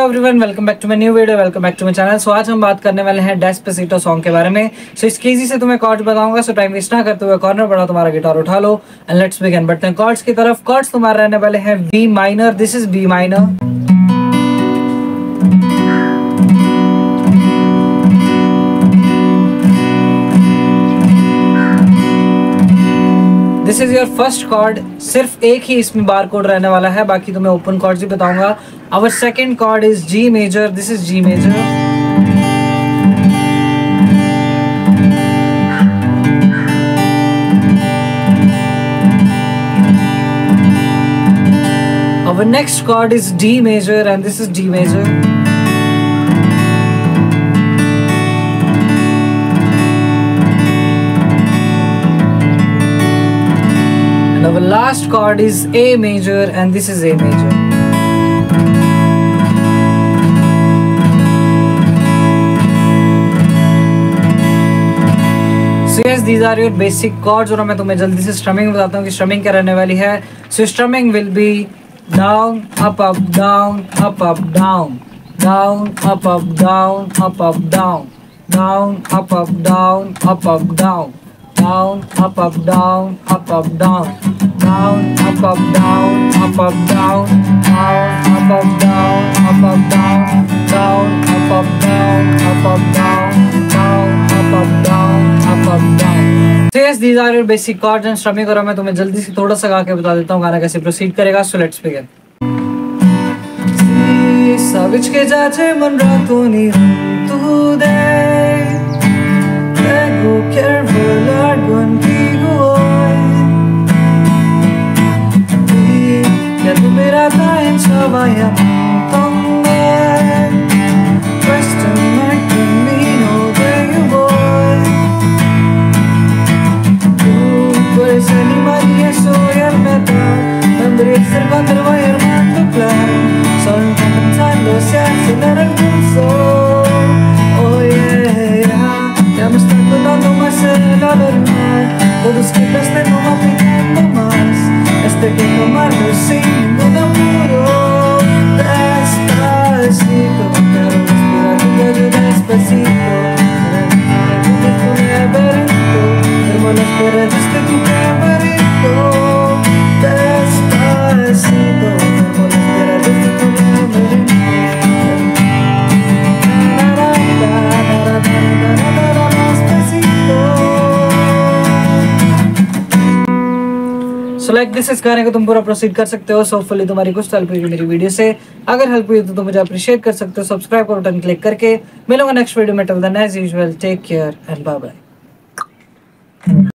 Everyone, welcome back to my new video, welcome back to my channel. So आज हम बात करने वाले हैं डेस्पेसिटो सॉन्ग के बारे में। सो इसके इजी से तुम्हें कॉर्ड्स बताऊंगा। सो टाइम वेस्ट ना करते हुए कॉर्नर बढ़ाओ, तुम्हारा गिटार उठा लो एंड लेट्स बिगिन। बढ़ते हैं कॉर्ड्स की तरफ। कॉर्ड्स तुम्हारे रहने वाले हैं B minor, this is B minor. This is your first chord. सिर्फ एक ही इसमें बार कोड रहने वाला है, बाकी तो मैं ओपन कॉर्ड्स ही बताऊंगा। Our second chord is G major, this is G major. Our next chord is D major and this is D major. And our last chord is A major and this is A major. So yes, these are your basic chords और मैं तुम्हें जल्दी से strumming बताता हूँ कि strumming क्या रहने वाली है। So strumming will be down, up, down, up, down, down, up, down, up, down, down, up, down, up, down, down, up, down, up, down, down, up, down, up, down, down, up, down, up, down, down, up, down, up, down, down, up, down, up, down. So yes, these are your basic chords and strumming। और मैं तुम्हें जल्दी से थोड़ा सा गा के बता देता हूँ गाना कैसे प्रोसीड करेगा। So let's begin. Sabes que já te mandato ni tudo Pego quero falar contigo hoje Que tu mirada em sua vaia tão bem Resta mais caminho de eu vou Por esse animaria soy el metal Tendría que ser cuando voy armando plan Solo comenzando se acelera el pulso Oh yeah Ya me están contando más el alarmar Todos que te estén no me pidiendo más Este que tomarlo sin ningún apuro Despacito Quiero respirar contigo despacito Para mi laberinto Firmo las paredes de tu laberinto Despacito Firmo las paredes de tu laberinto So like this, इस गाने को तुम पूरा proceed कर सकते हो। So hopefully तुम्हारी कुछ हेल्प हुई मेरी वीडियो से। अगर हेल्प हुई तो तुम मुझे अप्रिशिएट कर सकते हो सब्सक्राइब का बटन क्लिक करके। मिलूंगा नेक्स्ट वीडियो में। Till then as usual take care and bye bye.